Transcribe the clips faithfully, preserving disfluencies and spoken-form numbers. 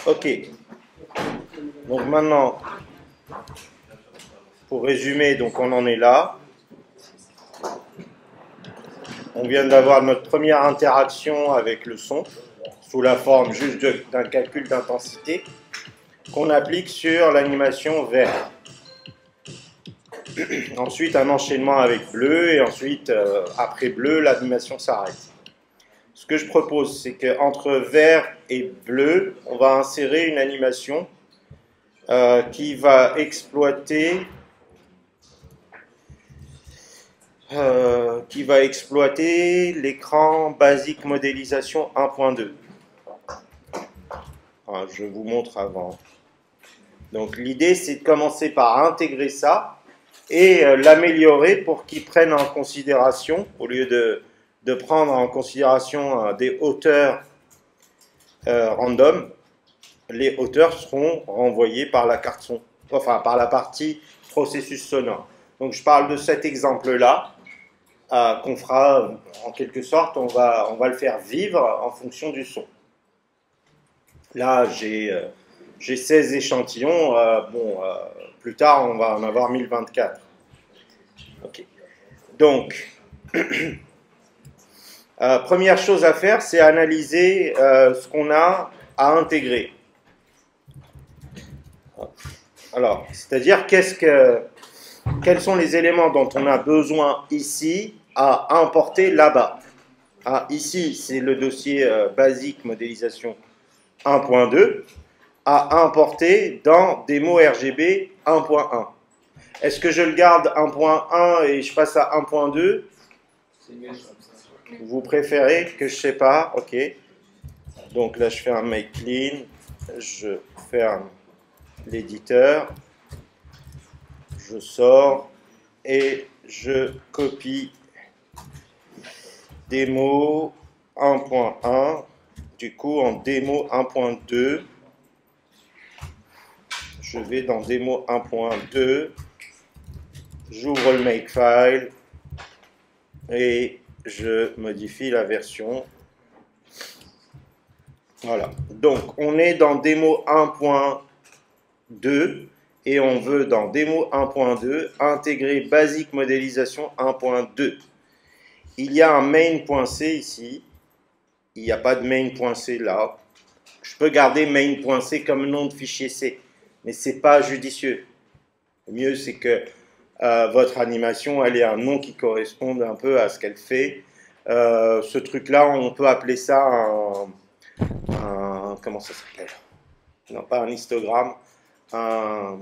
Ok. Donc maintenant, pour résumer, donc on en est là. On vient d'avoir notre première interaction avec le son, sous la forme juste d'un calcul d'intensité, qu'on applique sur l'animation vert. Ensuite, un enchaînement avec bleu, et ensuite, euh, après bleu, l'animation s'arrête. Ce que je propose, c'est qu'entre vert et bleu, on va insérer une animation euh, qui va exploiter euh, qui va exploiter l'écran basique modélisation un point deux. Alors, je vous montre avant. Donc l'idée, c'est de commencer par intégrer ça et euh, l'améliorer pour qu'il prenne en considération, au lieu de, de prendre en considération euh, des hauteurs euh, random, les hauteurs seront renvoyées par la carte son, enfin par la partie processus sonore. Donc je parle de cet exemple-là, euh, qu'on fera en quelque sorte, on va, on va le faire vivre en fonction du son. Là, j'ai euh, j'ai seize échantillons, euh, bon, euh, plus tard on va en avoir mille vingt-quatre. Ok. Donc, euh, première chose à faire, c'est analyser euh, ce qu'on a à intégrer. Alors, c'est-à-dire qu'est-ce que, quels sont les éléments dont on a besoin ici à importer là-bas. Ah, ici, c'est le dossier euh, basique modélisation un point deux à importer dans démo R G B un point un. Est-ce que je le garde un point un et je passe à un point deux? Vous préférez que je sépare? Ok. Donc là, je fais un make clean. Je ferme l'éditeur. Je sors et je copie démo un point un. Du coup, en démo un point deux, je vais dans démo un point deux. J'ouvre le makefile et je modifie la version. Voilà. Donc, on est dans démo un point deux et on veut dans démo un point deux intégrer basique modélisation un point deux. Il y a un main.c ici. Il n'y a pas de main.c là. Je peux garder main.c comme nom de fichier C, mais ce n'est pas judicieux. Le mieux, c'est que euh, votre animation, elle ait un nom qui corresponde un peu à ce qu'elle fait. Euh, ce truc-là, on peut appeler ça un, un comment ça s'appelle? Non, pas un histogramme, un...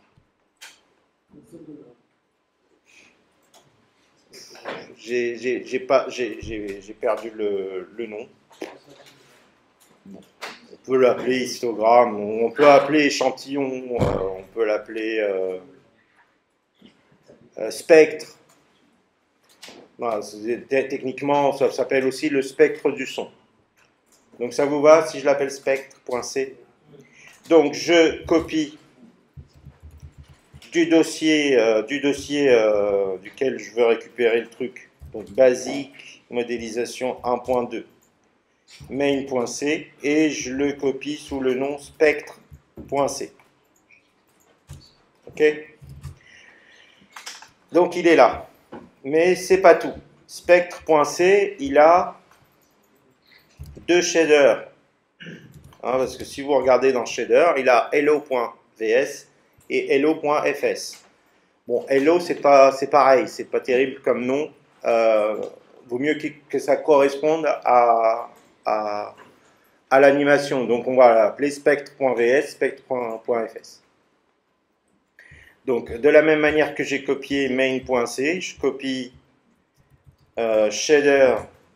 J'ai perdu le, le nom. Bon. On peut l'appeler histogramme, on peut l'appeler échantillon, euh, on peut l'appeler euh, euh, spectre. Voilà, techniquement, ça s'appelle aussi le spectre du son. Donc ça vous va si je l'appelle spectre.c? Donc je copie du dossier, euh, du dossier euh, duquel je veux récupérer le truc. Donc basique modélisation un point deux. Main.c et je le copie sous le nom spectre.c. Ok? Donc il est là. Mais c'est pas tout. Spectre.c, il a deux shaders. Hein, parce que si vous regardez dans shader, il a hello.vs et hello.fs. Bon, hello, c'est pas, c'est pareil, c'est pas terrible comme nom. Euh, vaut mieux que, que ça corresponde à, à, à l'animation. Donc on va l'appeler spectre.vs, spectre.fs. Donc de la même manière que j'ai copié main.c, je copie euh, shader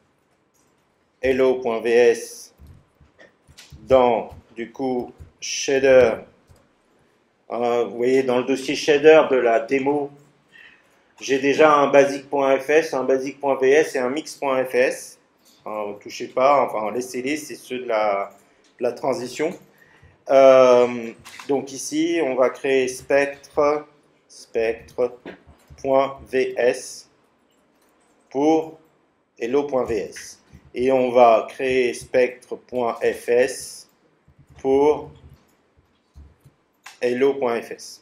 hello.vs dans du coup shader. Euh, vous voyez dans le dossier shader de la démo, j'ai déjà un basic.fs, un basic.vs et un mix.fs. Enfin, ne touchez pas, enfin laissez-les, c'est ceux de la, de la transition. Euh, donc ici, on va créer spectre, spectre.vs pour hello.vs. Et on va créer spectre.fs pour hello.fs.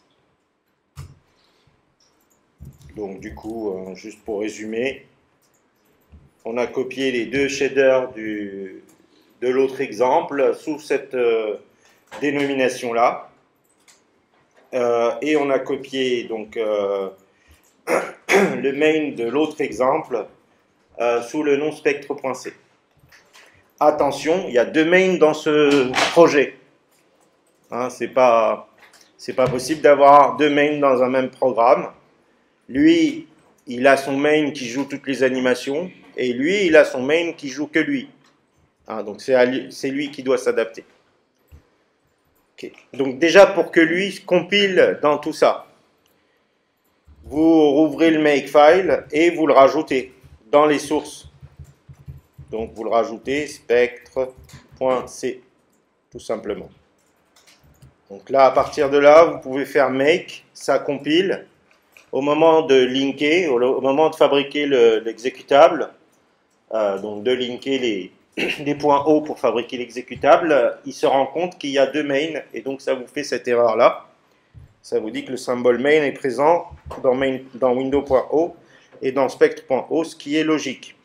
Donc du coup, euh, juste pour résumer, on a copié les deux shaders du, de l'autre exemple sous cette euh, dénomination-là. Euh, et on a copié donc euh, le main de l'autre exemple euh, sous le nom spectre.c. Attention, il y a deux mains dans ce projet. Hein, c'est pas, c'est pas possible d'avoir deux mains dans un même programme. Lui, il a son main qui joue toutes les animations, et lui, il a son main qui joue que lui. Hein, donc c'est lui qui doit s'adapter. Okay. Donc déjà, pour que lui compile dans tout ça, vous rouvrez le makefile et vous le rajoutez dans les sources. Donc vous le rajoutez spectre.c, tout simplement. Donc là, à partir de là, vous pouvez faire make, ça compile. Au moment de linker, au moment de fabriquer l'exécutable, le, euh, donc de linker les, les points hauts pour fabriquer l'exécutable, il se rend compte qu'il y a deux mains, et donc ça vous fait cette erreur-là. Ça vous dit que le symbole main est présent dans, main, dans window.o et dans spectre.o, ce qui est logique.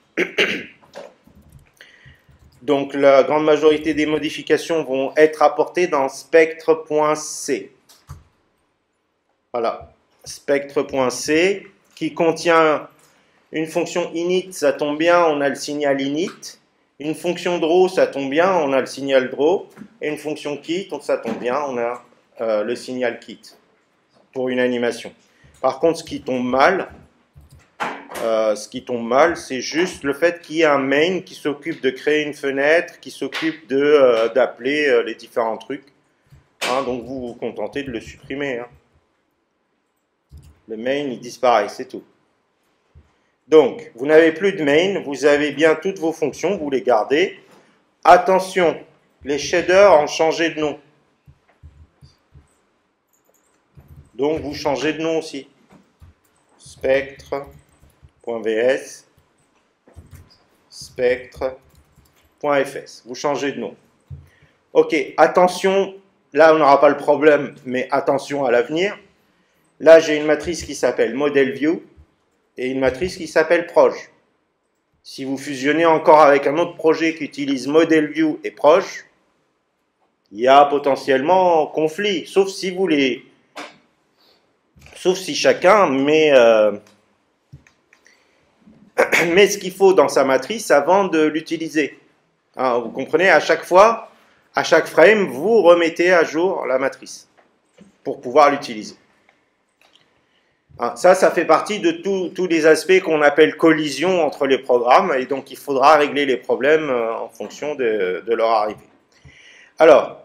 Donc la grande majorité des modifications vont être apportées dans spectre.c. Voilà. Spectre.c qui contient une fonction init, ça tombe bien, on a le signal init. Une fonction draw, ça tombe bien, on a le signal draw. Et une fonction kit, ça tombe bien, on a euh, le signal kit pour une animation. Par contre, ce qui tombe mal, euh, ce qui tombe mal, c'est juste le fait qu'il y ait un main qui s'occupe de créer une fenêtre, qui s'occupe de euh, d'appeler euh, les différents trucs. Hein, donc vous vous contentez de le supprimer. Hein. Le main, il disparaît, c'est tout. Donc, vous n'avez plus de main, vous avez bien toutes vos fonctions, vous les gardez. Attention, les shaders ont changé de nom. Donc, vous changez de nom aussi. Spectre.vs, spectre.fs. Vous changez de nom. Ok, attention, là, on n'aura pas le problème, mais attention à l'avenir. Là, j'ai une matrice qui s'appelle ModelView et une matrice qui s'appelle Proj. Si vous fusionnez encore avec un autre projet qui utilise ModelView et Proj, il y a potentiellement conflit, sauf si vous les... Sauf si chacun met, euh... met ce qu'il faut dans sa matrice avant de l'utiliser. Hein, vous comprenez, à chaque fois, à chaque frame, vous remettez à jour la matrice pour pouvoir l'utiliser. Ça, ça fait partie de tous les aspects qu'on appelle collision entre les programmes, et donc il faudra régler les problèmes en fonction de, de leur arrivée. Alors,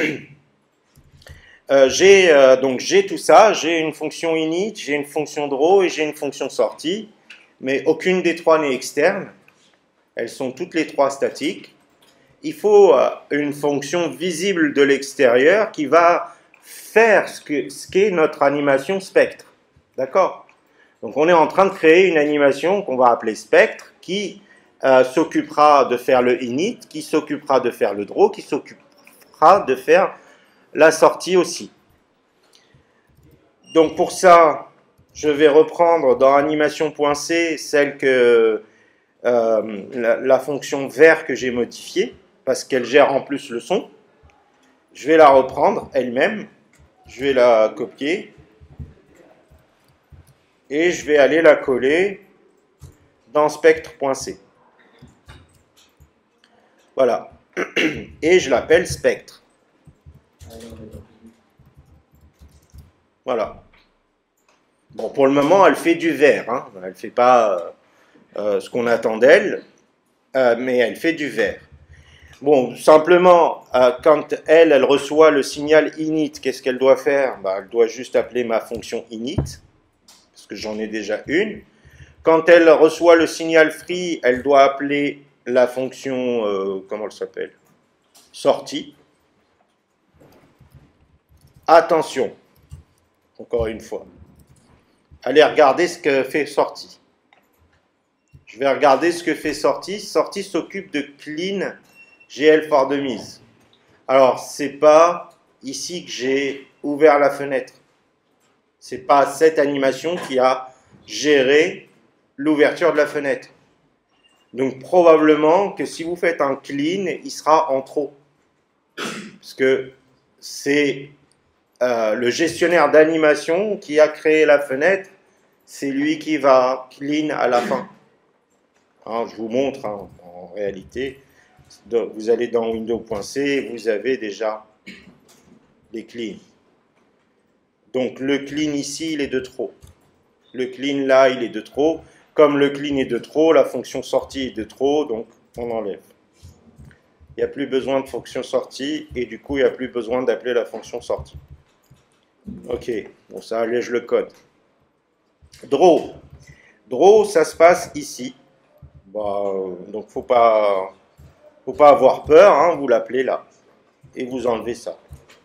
euh, j'ai euh, donc j'ai tout ça, j'ai une fonction init, j'ai une fonction draw et j'ai une fonction sortie, mais aucune des trois n'est externe, elles sont toutes les trois statiques. Il faut euh, une fonction visible de l'extérieur qui va faire ce que, ce qu'est notre animation spectre. D'accord? Donc on est en train de créer une animation qu'on va appeler spectre qui euh, s'occupera de faire le init, qui s'occupera de faire le draw, qui s'occupera de faire la sortie aussi. Donc pour ça, je vais reprendre dans animation.c celle que euh, la, la fonction vert que j'ai modifiée parce qu'elle gère en plus le son. Je vais la reprendre elle-même, je vais la copier. Et je vais aller la coller dans spectre.c. Voilà. Et je l'appelle spectre. Voilà. Bon, pour le moment, elle fait du vert. Hein. Elle ne fait pas euh, ce qu'on attend d'elle, euh, mais elle fait du vert. Bon, simplement, euh, quand elle, elle reçoit le signal init, qu'est-ce qu'elle doit faire? Bah, elle doit juste appeler ma fonction init. Parce que j'en ai déjà une. Quand elle reçoit le signal free, elle doit appeler la fonction, euh, comment elle s'appelle? Sortie. Attention, encore une fois. Allez regarder ce que fait sortie. Je vais regarder ce que fait sortie. Sortie s'occupe de clean G L for Dummies. Alors, c'est pas ici que j'ai ouvert la fenêtre. Ce n'est pas cette animation qui a géré l'ouverture de la fenêtre. Donc probablement que si vous faites un clean, il sera en trop. Parce que c'est euh, le gestionnaire d'animation qui a créé la fenêtre, c'est lui qui va clean à la fin. Hein, je vous montre, hein, en réalité, vous allez dans Windows.c, vous avez déjà les cleans. Donc le clean ici, il est de trop. Le clean là, il est de trop. Comme le clean est de trop, la fonction sortie est de trop, donc on enlève. Il n'y a plus besoin de fonction sortie, et du coup, il n'y a plus besoin d'appeler la fonction sortie. Ok, bon, ça allège le code. Draw. Draw, ça se passe ici. Bah, donc, faut pas, faut pas avoir peur, hein, vous l'appelez là, et vous enlevez ça.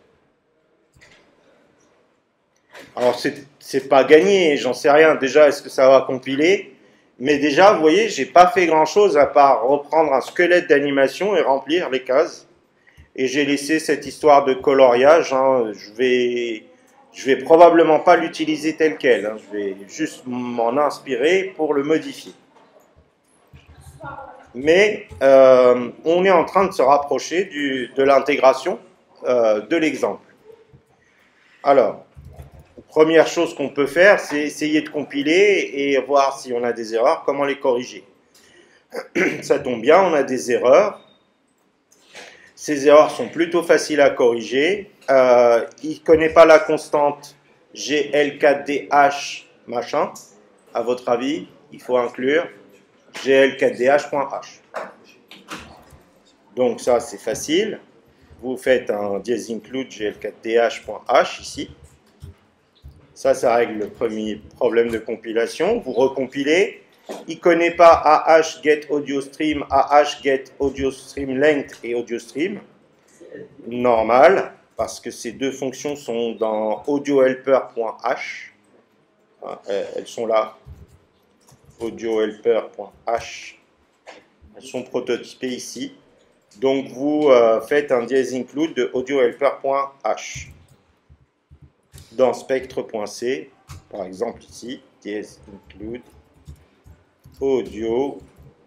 Alors, c'est pas gagné, j'en sais rien. Déjà, est-ce que ça va compiler? Mais déjà, vous voyez, j'ai pas fait grand-chose à part reprendre un squelette d'animation et remplir les cases. Et j'ai laissé cette histoire de coloriage. Hein. Je vais, je vais probablement pas l'utiliser tel quel. Hein. Je vais juste m'en inspirer pour le modifier. Mais euh, on est en train de se rapprocher du, de l'intégration euh, de l'exemple. Alors, première chose qu'on peut faire, c'est essayer de compiler et voir si on a des erreurs, comment les corriger. Ça tombe bien, on a des erreurs. Ces erreurs sont plutôt faciles à corriger. Euh, il ne connaît pas la constante G L quatre D H machin. À votre avis, il faut inclure G L quatre D H.h. Donc ça, c'est facile. Vous faites un dièse include G L quatre D H.h ici. Ça, ça règle le premier problème de compilation. Vous recompilez. Il ne connaît pas A H get audio stream, A H get audio stream length et audio stream. Normal, parce que ces deux fonctions sont dans audio helper.h. Elles sont là. audio helper.h. Elles sont prototypées ici. Donc vous euh, faites un dièse include de audio helper.h. Dans spectre.c, par exemple ici, dièse include audio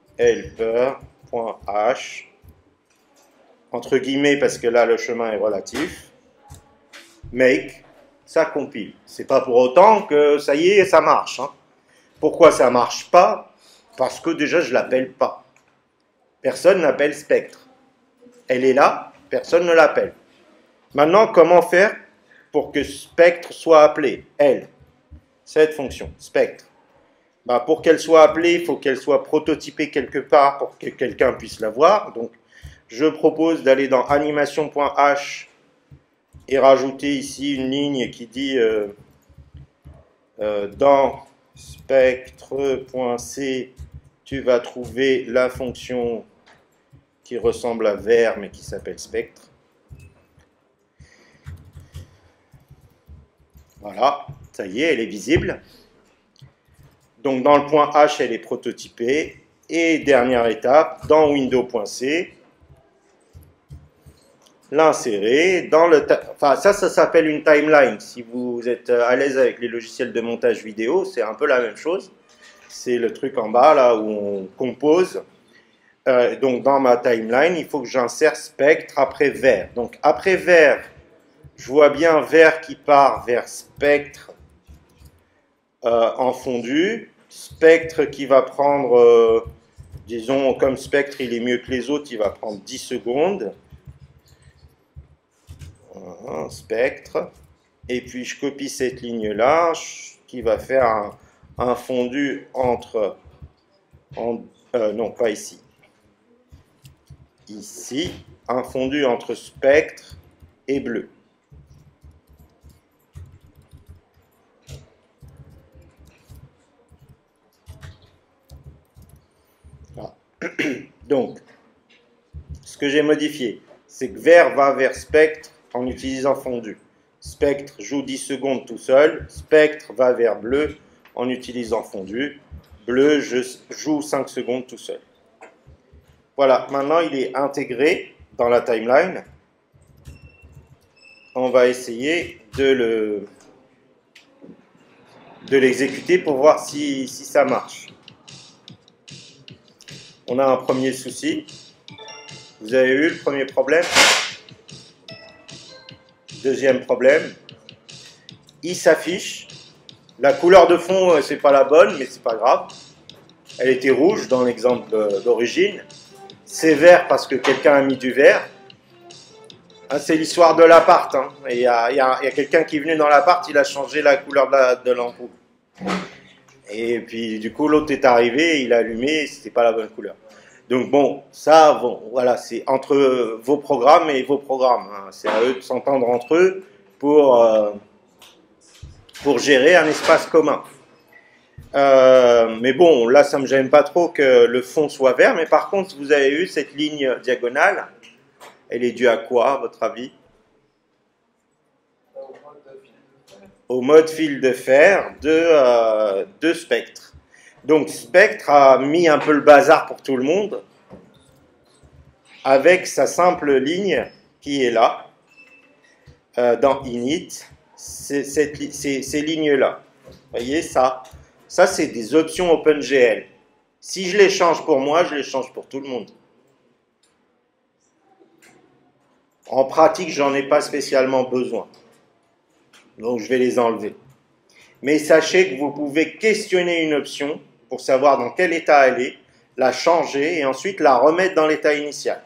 helper.h, entre guillemets parce que là le chemin est relatif, make, ça compile. C'est pas pour autant que ça y est, ça marche. Hein. Pourquoi ça marche pas? Parce que déjà je l'appelle pas. Personne n'appelle spectre. Elle est là, personne ne l'appelle. Maintenant, comment faire pour que spectre soit appelé? Elle, cette fonction, spectre. Bah, pour qu'elle soit appelée, il faut qu'elle soit prototypée quelque part pour que quelqu'un puisse la voir. Donc, je propose d'aller dans animation.h et rajouter ici une ligne qui dit euh, euh, dans spectre.c, tu vas trouver la fonction qui ressemble à ver mais qui s'appelle spectre. Voilà, ça y est, elle est visible. Donc dans le point H, elle est prototypée. Et dernière étape, dans window.c, l'insérer dans le... Enfin, ça, ça s'appelle une timeline. Si vous êtes à l'aise avec les logiciels de montage vidéo, c'est un peu la même chose. C'est le truc en bas, là, où on compose. Euh, donc dans ma timeline, il faut que j'insère spectre après ver. Donc après ver, je vois bien ver qui part vers spectre euh, en fondu. Spectre qui va prendre, euh, disons, comme spectre il est mieux que les autres, il va prendre dix secondes. Voilà, spectre. Et puis je copie cette ligne-là, qui va faire un, un fondu entre... En, euh, non, pas ici. Ici, un fondu entre spectre et bleu. Voilà. Donc, ce que j'ai modifié, c'est que vert va vers spectre en utilisant fondu. Spectre joue dix secondes tout seul. Spectre va vers bleu en utilisant fondu. Bleu, je joue cinq secondes tout seul. Voilà, maintenant il est intégré dans la timeline. on va essayer de le de l'exécuter pour voir si, si ça marche. On a un premier souci. Vous avez eu le premier problème. Deuxième problème. Il s'affiche. La couleur de fond, c'est pas la bonne, mais c'est pas grave. Elle était rouge dans l'exemple d'origine. C'est vert parce que quelqu'un a mis du vert. Hein, c'est l'histoire de l'appart. Hein. Il y a, y a, y a quelqu'un qui est venu dans l'appart, il a changé la couleur de, la, de l'ampoule. Et puis du coup, l'autre est arrivé, il a allumé, c'était pas la bonne couleur. Donc bon, ça, bon, voilà, c'est entre vos programmes et vos programmes. Hein. C'est à eux de s'entendre entre eux pour, euh, pour gérer un espace commun. Euh, mais bon, là, ça me gêne pas trop que le fond soit vert. Mais par contre, vous avez eu cette ligne diagonale. Elle est due à quoi, à votre avis? Au mode fil de fer de, euh, de Spectre. Donc Spectre a mis un peu le bazar pour tout le monde avec sa simple ligne qui est là, euh, dans init, c'est, cette, c'est, ces lignes-là. Vous voyez, ça, ça c'est des options OpenGL. Si je les change pour moi, je les change pour tout le monde. En pratique, j'en ai pas spécialement besoin. Donc, je vais les enlever. Mais sachez que vous pouvez questionner une option pour savoir dans quel état elle est, la changer et ensuite la remettre dans l'état initial.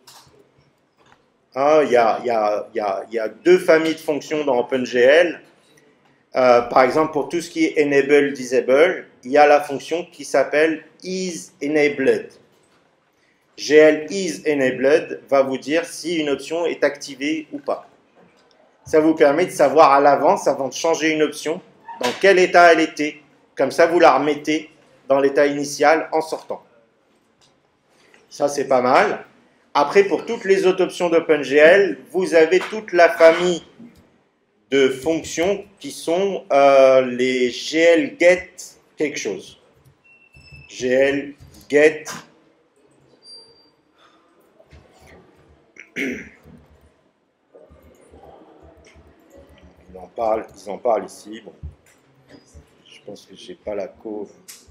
Ah, il y a, y a, y a, y a deux familles de fonctions dans OpenGL. Euh, par exemple, pour tout ce qui est enable, disable, il y a la fonction qui s'appelle isEnabled. G L isEnabled va vous dire si une option est activée ou pas. Ça vous permet de savoir à l'avance, avant de changer une option, dans quel état elle était. Comme ça, vous la remettez dans l'état initial en sortant. Ça, c'est pas mal. Après, pour toutes les autres options d'OpenGL, vous avez toute la famille de fonctions qui sont euh, les G L get quelque chose. G L get Ils en parlent, ils en parlent ici. Bon. Je pense que j'ai pas la co.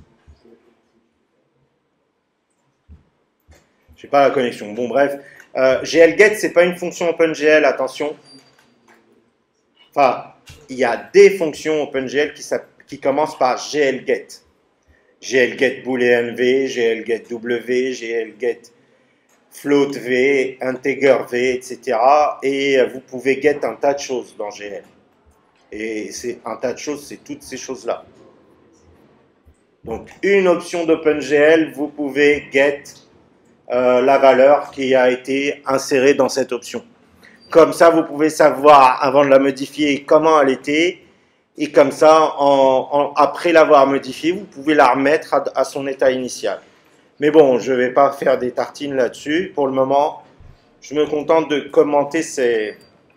J'ai pas la connexion. Bon, bref. Euh, G L get, c'est pas une fonction OpenGL, attention. Enfin, il y a des fonctions OpenGL qui, qui commencent par G L get. G L get boolean v, G L get w, G L get float v, integer v, et cetera. Et vous pouvez get un tas de choses dans G L. Et c'est un tas de choses, c'est toutes ces choses-là. Donc, une option d'OpenGL, vous pouvez get euh, la valeur qui a été insérée dans cette option. Comme ça, vous pouvez savoir, avant de la modifier, comment elle était. Et comme ça, en, en, après l'avoir modifiée, vous pouvez la remettre à, à son état initial. Mais bon, je ne vais pas faire des tartines là-dessus. Pour le moment, je me contente de commenter ces,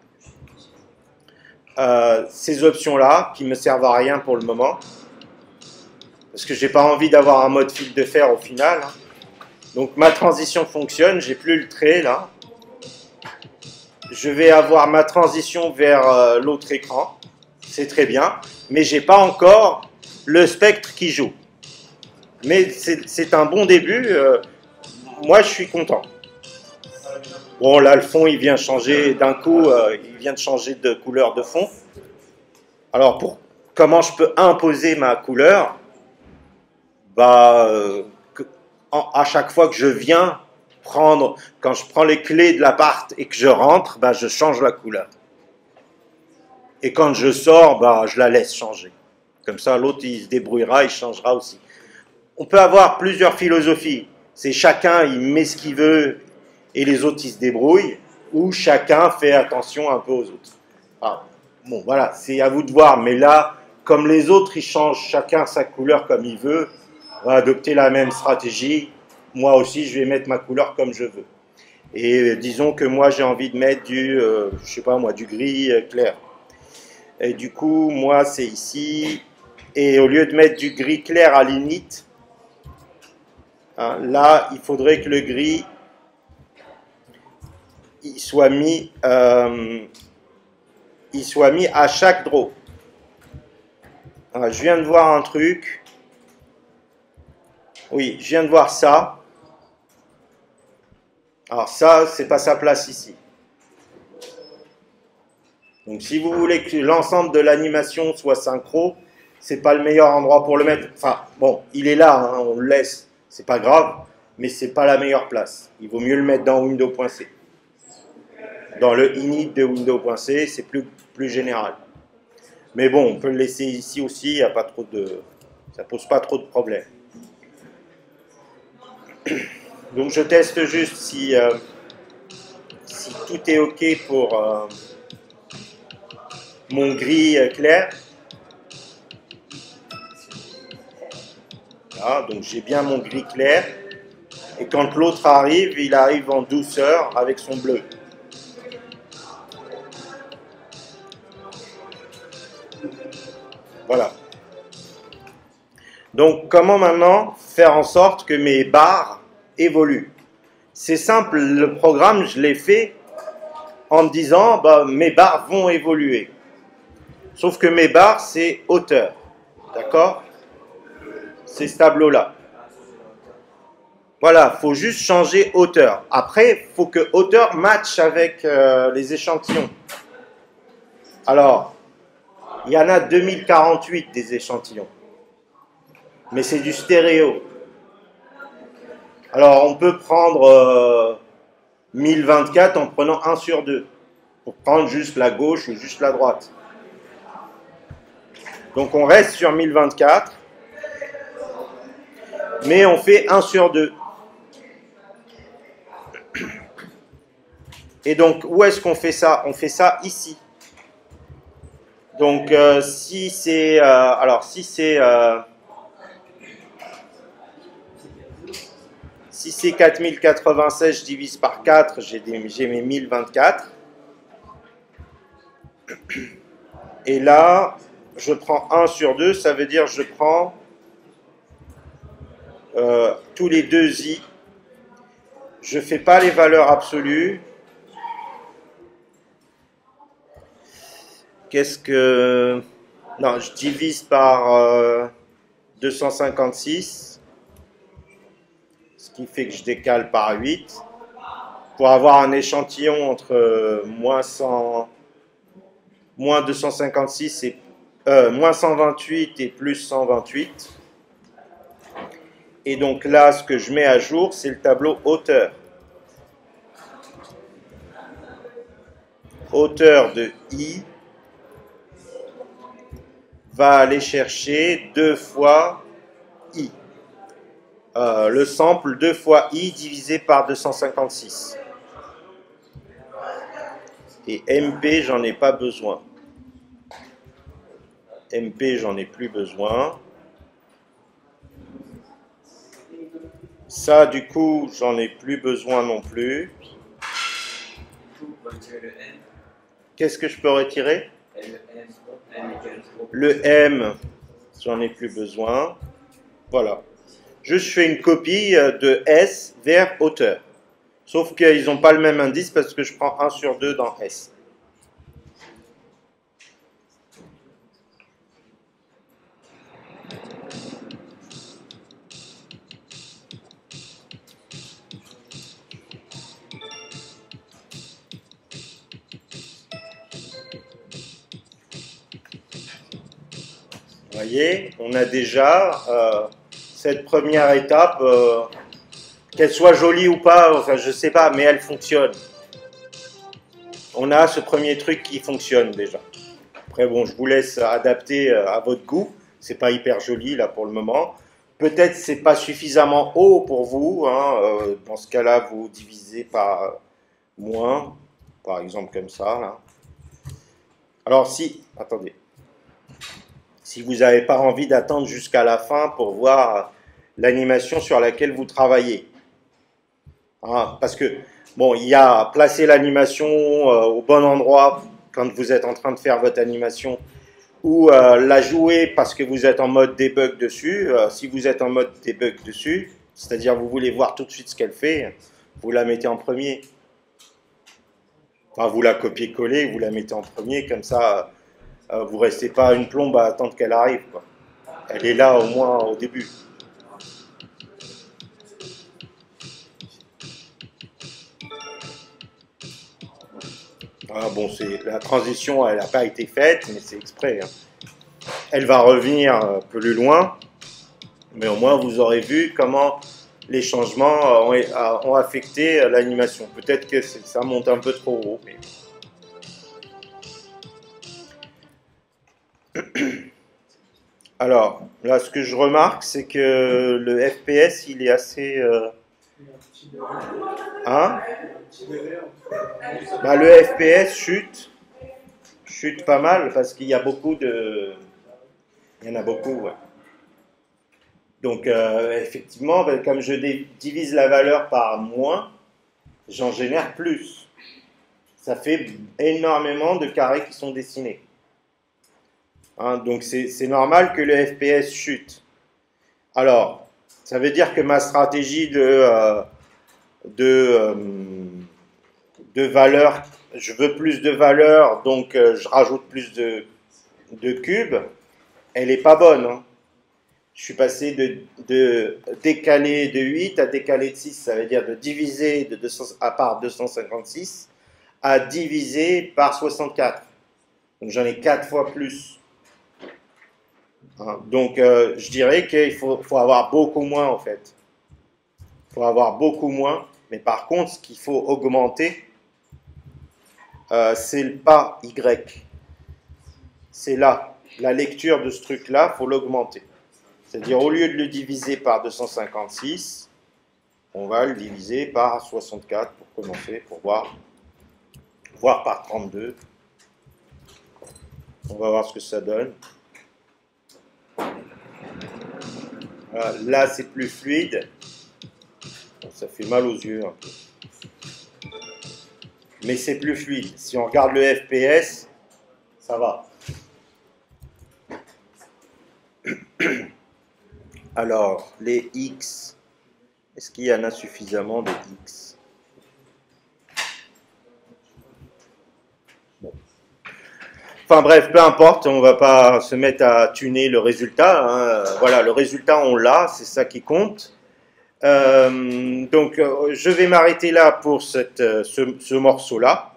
euh, ces options-là, qui ne me servent à rien pour le moment. Parce que je n'ai pas envie d'avoir un mode fil de fer au final. Hein. Donc ma transition fonctionne, j'ai plus le trait là. Je vais avoir ma transition vers euh, l'autre écran. C'est très bien. Mais je n'ai pas encore le spectre qui joue. Mais c'est un bon début. Euh, moi, je suis content. Bon, là, le fond, il vient changer d'un coup. Euh, il vient de changer de couleur de fond. Alors, pour, comment je peux imposer ma couleur? Bah, euh, que, en, à chaque fois que je viens prendre, quand je prends les clés de l'appart et que je rentre, bah, je change la couleur. Et quand je sors, bah, je la laisse changer. Comme ça, l'autre, il se débrouillera, il changera aussi. On peut avoir plusieurs philosophies. C'est chacun, il met ce qu'il veut et les autres, ils se débrouillent. Ou chacun fait attention un peu aux autres. Ah, bon, voilà, c'est à vous de voir. Mais là, comme les autres, ils changent chacun sa couleur comme il veut, on va adopter la même stratégie. Moi aussi, je vais mettre ma couleur comme je veux. Et disons que moi, j'ai envie de mettre du, euh, je sais pas moi, du gris clair. Et du coup, moi, c'est ici. Et au lieu de mettre du gris clair à l'init, hein, là, il faudrait que le gris il soit mis, euh, il soit mis à chaque draw. Alors, je viens de voir un truc. Oui, je viens de voir ça. Alors ça, c'est pas sa place ici. Donc si vous voulez que l'ensemble de l'animation soit synchro, c'est pas le meilleur endroit pour le mettre. Enfin, bon, il est là, hein, on le laisse, c'est pas grave, mais c'est pas la meilleure place. Il vaut mieux le mettre dans Windows.c. Dans le init de Windows.c, c'est plus, plus général. Mais bon, on peut le laisser ici aussi, il y a pas trop de, ça pose pas trop de problèmes. Donc je teste juste si, euh, si tout est OK pour euh, mon gris clair. Voilà, donc j'ai bien mon gris clair. Et quand l'autre arrive, il arrive en douceur avec son bleu. Voilà. Donc comment maintenant faire en sorte que mes barres évoluent? C'est simple, le programme, je l'ai fait en me disant, bah, mes barres vont évoluer. Sauf que mes barres, c'est hauteur. D'accord? C'est ce tableau-là. Voilà, il faut juste changer hauteur. Après, il faut que hauteur matche avec euh, les échantillons. Alors, il y en a deux mille quarante-huit des échantillons. Mais c'est du stéréo. Alors, on peut prendre euh, mille vingt-quatre en prenant un sur deux. Pour prendre juste la gauche ou juste la droite. Donc, on reste sur mille vingt-quatre. Mais on fait un sur deux. Et donc, où est-ce qu'on fait ça? On fait ça ici. Donc, euh, si c'est... Euh, alors, si c'est... Euh, si c'est quatre mille quatre-vingt-seize, je divise par quatre, j'ai mes mille vingt-quatre. Et là, je prends un sur deux, ça veut dire je prends euh, tous les deux i. Je ne fais pas les valeurs absolues. Qu'est-ce que... Non, je divise par euh, deux cent cinquante-six, ce qui fait que je décale par huit, pour avoir un échantillon entre euh, moins, cent, moins deux cent cinquante-six et euh, moins cent vingt-huit et plus cent vingt-huit. Et donc là, ce que je mets à jour, c'est le tableau hauteur. Hauteur de i va aller chercher deux fois i. Euh, le sample deux fois i divisé par deux cent cinquante-six. Et M P, j'en ai pas besoin. M P, j'en ai plus besoin. Ça, du coup, j'en ai plus besoin non plus. Qu'est-ce que je peux retirer? Le M, j'en ai plus besoin. Voilà. Juste, je fais une copie de S vers hauteur. Sauf qu'ils n'ont pas le même indice parce que je prends un sur deux dans S. Vous voyez, on a déjà euh, cette première étape, euh, qu'elle soit jolie ou pas, enfin je sais pas, mais elle fonctionne. On a ce premier truc qui fonctionne déjà. Après bon, je vous laisse adapter à votre goût. C'est pas hyper joli là pour le moment. Peut-être c'est pas suffisamment haut pour vous. Hein. Euh, dans ce cas-là, vous divisez par moins, par exemple comme ça. Là. Alors si, attendez. Si vous n'avez pas envie d'attendre jusqu'à la fin pour voir l'animation sur laquelle vous travaillez. Hein, parce que, bon, il y a placer l'animation euh, au bon endroit quand vous êtes en train de faire votre animation, ou euh, la jouer parce que vous êtes en mode debug dessus. Euh, si vous êtes en mode debug dessus, c'est-à-dire vous voulez voir tout de suite ce qu'elle fait, vous la mettez en premier. Enfin, vous la copiez-collez, vous la mettez en premier, comme ça, euh, vous ne restez pas une plombe à attendre qu'elle arrive, quoi. Elle est là au moins au début. Ah, bon, c'est, la transition, elle n'a pas été faite, mais c'est exprès, hein. Elle va revenir plus loin, mais au moins vous aurez vu comment les changements ont, ont affecté l'animation. Peut-être que ça monte un peu trop haut. Mais... Alors, là, ce que je remarque, c'est que le F P S, il est assez... Euh... Hein? Bah, le F P S chute, chute pas mal, parce qu'il y a beaucoup de... Il y en a beaucoup, ouais. Donc, euh, effectivement, ben, comme je divise la valeur par moins, j'en génère plus. Ça fait énormément de carrés qui sont dessinés. Hein, donc, c'est normal que le F P S chute. Alors, ça veut dire que ma stratégie de, euh, de, euh, de valeur, je veux plus de valeur, donc euh, je rajoute plus de, de cubes, elle n'est pas bonne, hein. Je suis passé de, de décaler de huit à décaler de six, ça veut dire de diviser de deux cents, à part deux cent cinquante-six à diviser par soixante-quatre. Donc j'en ai quatre fois plus. Hein, donc euh, je dirais qu'il faut, faut avoir beaucoup moins en fait. Il faut avoir beaucoup moins, mais par contre ce qu'il faut augmenter, euh, c'est le pas Y. C'est là, la lecture de ce truc-là, il faut l'augmenter. C'est-à-dire, au lieu de le diviser par deux cent cinquante-six, on va le diviser par soixante-quatre pour commencer, pour voir, voire par trente-deux. On va voir ce que ça donne. Voilà, là, c'est plus fluide. Ça fait mal aux yeux un peu. Mais c'est plus fluide. Si on regarde le F P S, ça va. Alors, les X, est-ce qu'il y en a suffisamment de X? Bon. Enfin bref, peu importe, on ne va pas se mettre à tuner le résultat. Hein. Voilà, le résultat, on l'a, c'est ça qui compte. Euh, donc, je vais m'arrêter là pour cette, ce, ce morceau-là.